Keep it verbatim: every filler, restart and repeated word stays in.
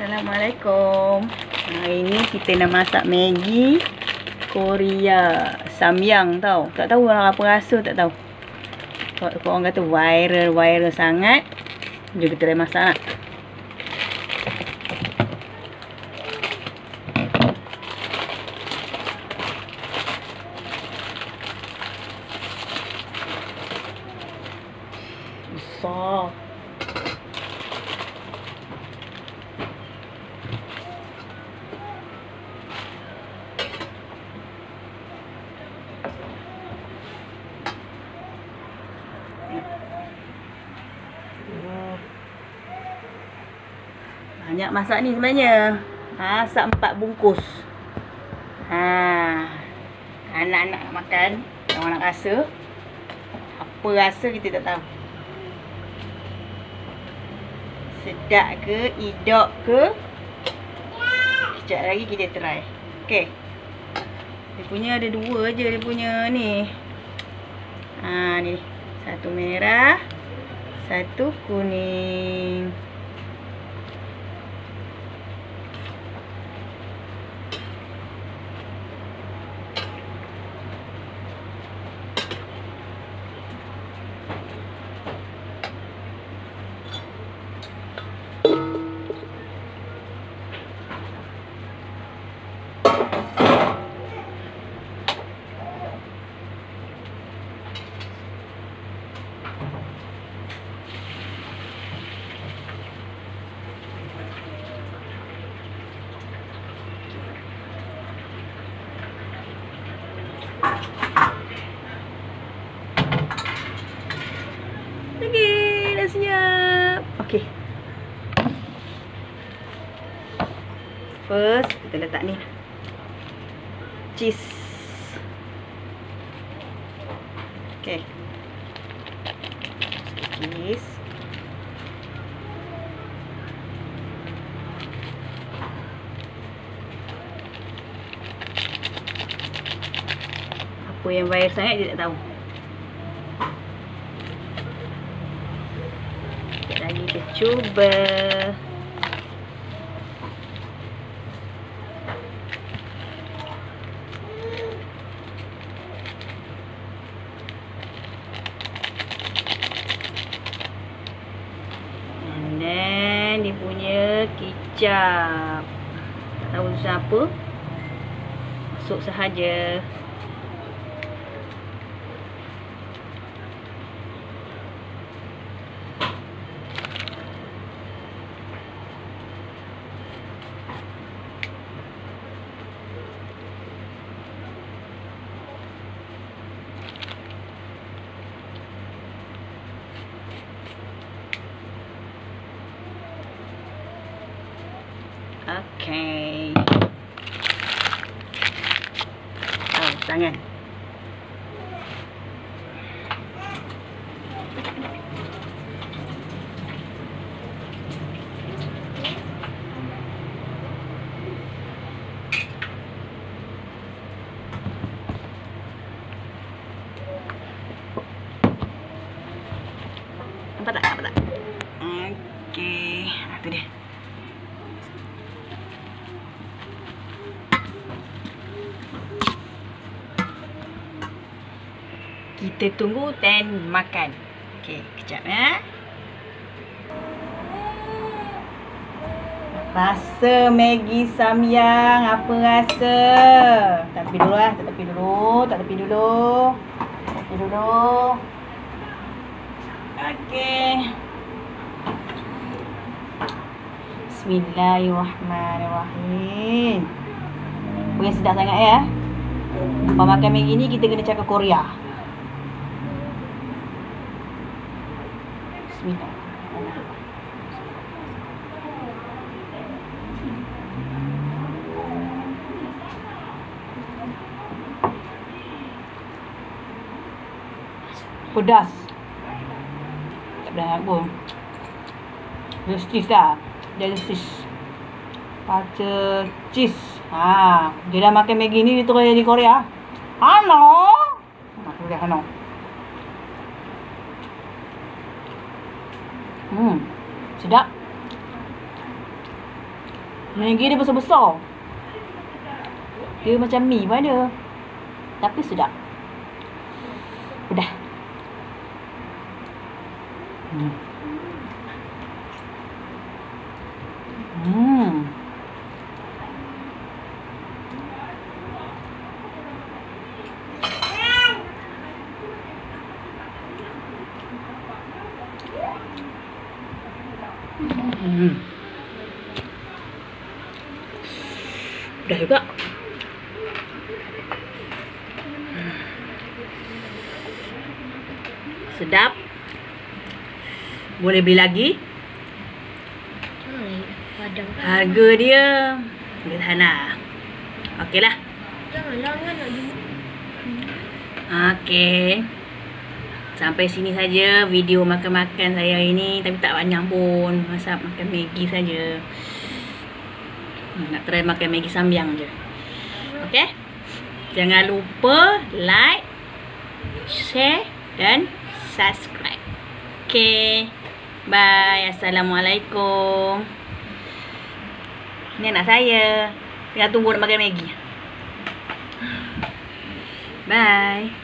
Assalamualaikum. Hari ni kita nak masak Maggi Korea Samyang tau. Tak tahu orang apa rasa, tak tahu. Kalau orang kata viral, viral sangat. Jom kita masak nak. Besar. Banyak masak ni sebenarnya. Masak empat bungkus. Ha. Anak-anak nak makan, orang nak rasa. Apa rasa kita tak tahu. Sedap ke, idok ke? Sekejap lagi kita try. Okey. Dia punya ada dua je dia punya ni. Ha ni. Satu merah, satu kuning. Okey, dah siap. Okey. First, kita letak ni. Cheese. Okey. Cheese. Apa yang viral sangat dia tak tahu. Sekejap lagi kita cuba. And then dia punya kicap. Tak tahu susah apa. Masuk sahaja. Okey. Oh, tangan. Nampak tak? Nampak tak? Okey. Itu dia. Kita tunggu dan makan. Okey, kejap ya. Rasa Maggi Samyang apa rasa? Tak tepi dulu lah, tak tepi dulu, tak tepi dulu. Tak tepi dulu. Okey. Bismillahirrahmanirrahim. Punya sedap sangat ya. Lepas makan Maggi ni kita kena cakap Korea. Bismillah. Pedas. Tak pedas pun. Dia cheese lah. Dia cheese. Pakai cheese. Ha, dia dah makan Maggi ni dia terus di Korea. Halo. Aku dah halo. Hmm, sedap. Maggi dia besar-besar. Dia macam mie pun ada. Tapi sedap. Udah. Hmm. Hmm. Hmm. Udah juga. Sedap. Boleh beli lagi. Harga dia sederhana. Okeylah. Okey. Sampai sini saja video makan-makan saya ini, tapi tak banyak pun. Masak makan Maggi saja. Nak try makan Maggi samyang je. Okey? Jangan lupa like, share dan subscribe. Okey. Bye. Assalamualaikum. Ni anak saya. Tengah tunggu nak makan Maggi. Bye.